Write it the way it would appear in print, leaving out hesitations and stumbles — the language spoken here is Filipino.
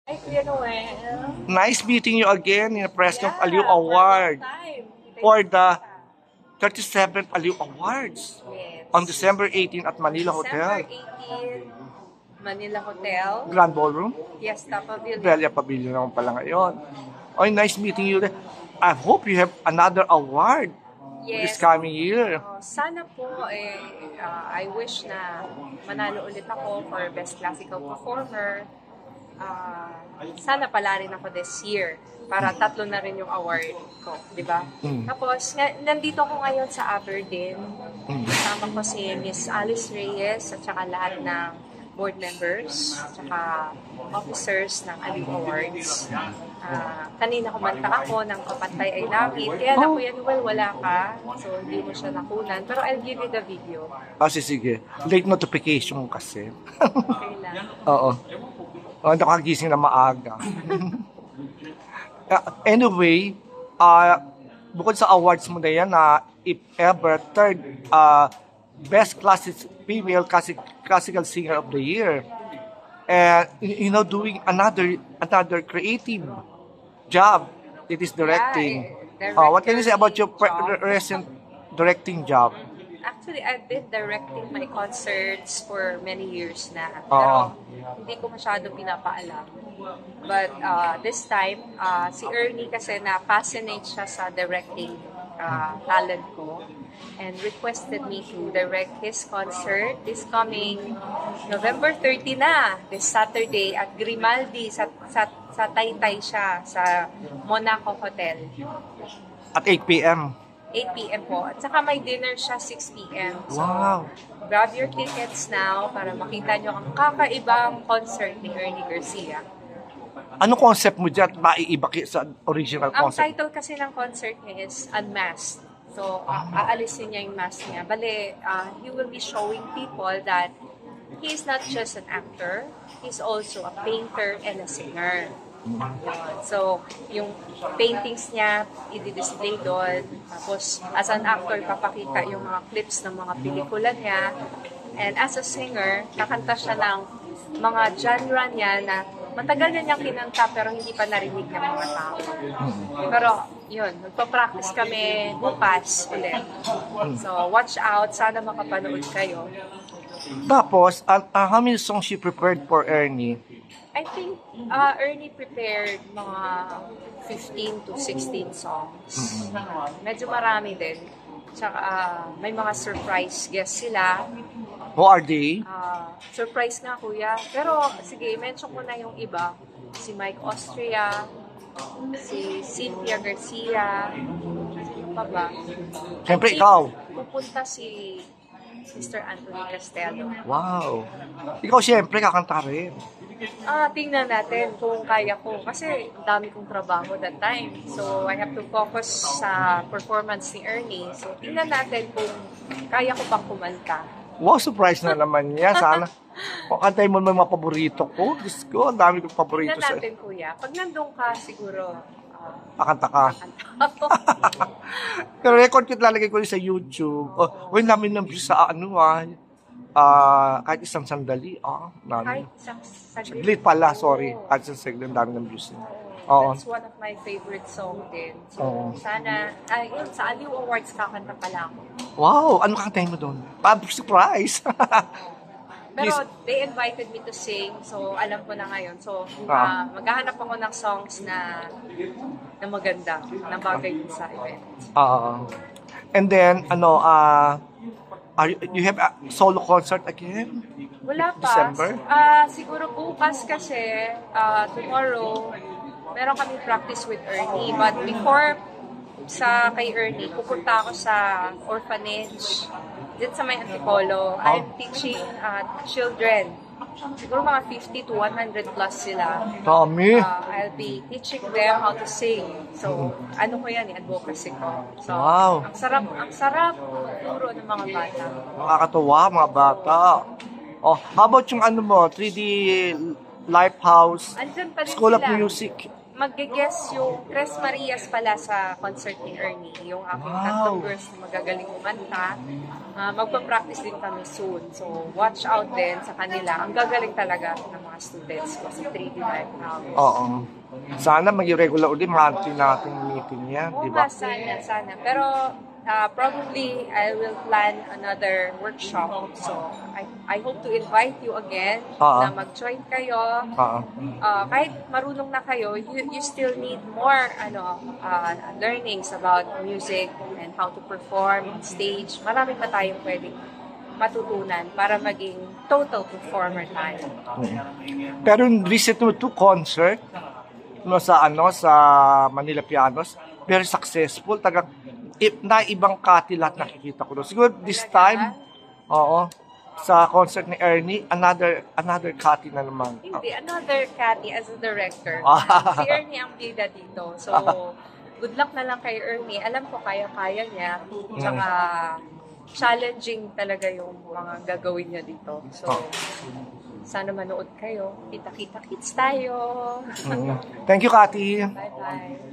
Hi, Kuya Noel. Nice meeting you again in the President Yeah, Aliw for a long Award time. for the 37th Aliw Awards on Yes. December 18 at Manila December Hotel. 18, Manila Hotel, Grand Ballroom, Fiesta Pavilion. Belia Pavilion naman pala ngayon. Oh, nice meeting you. I hope you have another award this Yes. coming year. Sana po, I wish na manalo ulit ako for Best Classical Performer. Sana pala rin ako this year para tatlo na rin yung award ko, di ba? Tapos, nandito ako ngayon sa Aberdeen. Kasama ko si Miss Alice Reyes at saka lahat ng board members at saka officers ng Aliw Awards. Kanina kumanta ako ng Kapantay Ay Langit. Kaya na Kuya Noel, wala ka. So, hindi mo siya nakunan. Pero I'll give you the video. Sige. Late notification kasi. Okay lang. Oo. Nakagising na maaga. Anyway, bukod sa awards mo na yan, if ever, third best female classical singer of the year. And, doing another creative job. It is directing. Yeah, What can you say about your recent directing job? Actually, I've been directing my concerts for many years na. Pero hindi ko masyado pinapaalam. But this time, si Ernie kasi na-fascinate siya sa directing talent ko and requested me to direct his concert this coming November 30 na, this Saturday at Grimaldi sa Taytay siya, sa Monaco Hotel. At 8 p.m. 8 p.m. po. At saka may dinner siya 6 p.m. So, Wow! grab your tickets now para makita nyo ang kakaibang concert ni Ernie Garcia. Ano concept mo dyan? Maiiba sa original Ang concept? title kasi ng concert niya is Unmasked. So, aalisin niya yung mask niya. Bale, he will be showing people that he is not just an actor, he's also a painter and a singer. So, yung paintings niya, i-display doon. Tapos, as an actor, papakita yung mga clips ng mga pelikula niya. And as a singer, kakanta siya ng mga genre niya na matagal na niyang kinanta pero hindi pa narinig ng mga tao. Pero, yun, magpa-practice kami bukas ulit. So, watch out. Sana makapanood kayo. Tapos, how many songs you prepared for Ernie? I think Ernie prepared mga 15 to 16 songs. Medyo marami din. Tsaka may mga surprise guests sila. Who are they? Surprise nga kuya. Pero sige, mention ko na yung iba. Si Mike Austria, si Cynthia Garcia, sino pa ba? Siyempre I think ikaw. Pupunta si Mr. Anthony Castello. Wow! Ikaw siyempre kakanta rin. Tingnan natin kung kaya ko. Kasi dami kong trabaho that time. So, I have to focus sa performance ni Ernie. So, tingnan natin kung kaya ko pang kumanta. Wow, surprise na naman niya. Sana. Kantay mo mga paborito ko. Diyos ko, ang dami kong paborito Tingnan natin, kuya. Pag nandun ka, siguro, kakanta ka. kakanta ako. Pero record ko lalagay ko sa YouTube. Uy, namin ng views sa kahit isang sandali. Kahit isang saglit. Saglit pala, sorry. Kahit isang saglit, dami ng views. Oo. That's one of my favorite song din. So, sana, yun, sa Aliw Awards, kakanta pala ako. Wow, ano kakantahin mo doon? Surprise! Pero they invited me to sing, so alam ko na ngayon. So, maghahanap ako ng songs na maganda, na bagay sa event. And then, you have a solo concert again? Wala pa. December? Siguro bukas kasi, tomorrow, meron kami practice with Ernie. But before sa kay Ernie, pupunta ako sa orphanage dito sa may Antipolo. I'm teaching children. Siguro mga 50 to 100 plus sila. Dami. I'll be teaching them how to sing. So, ano ko yan, advocacy ko. So, wow. Ang sarap turo ng mga bata. Nakakatuwa, mga bata. How about yung 3D Lifehouse, Andyan pa rin School of sila. Music? Mag-guess yung Tres Marias pala sa concert ni Ernie. Yung aking tatlong girls na magagaling kumanta. Magpa-practice din kami soon. So, watch out din sa kanila. Ang gagaling talaga ng mga students ko sa 3D Live House. Oo. Sana maging regular ulit monthly natin meeting yan, Oo di ba? nga, sana. Pero, probably, I will plan another workshop. So, I hope to invite you again na mag-join kayo. Kahit marunong na kayo, you still need more learnings about music and how to perform on stage. Marami pa tayong pwedeng matutunan para maging total performer tayo. Pero recent mo to concert sa Manila Pianos, very successful. Na ibang Cathy lahat nakikita ko doon. Siguro this time, sa concert ni Ernie, another Cathy na naman. Hindi, another Cathy as a director. Si Ernie ang bida dito. So, good luck na lang kay Ernie. Alam ko kaya-kaya niya. Tsaka, challenging talaga yung mga gagawin niya dito. So, sana manood kayo. Kita-kita kits tayo. Thank you, Cathy. Bye-bye.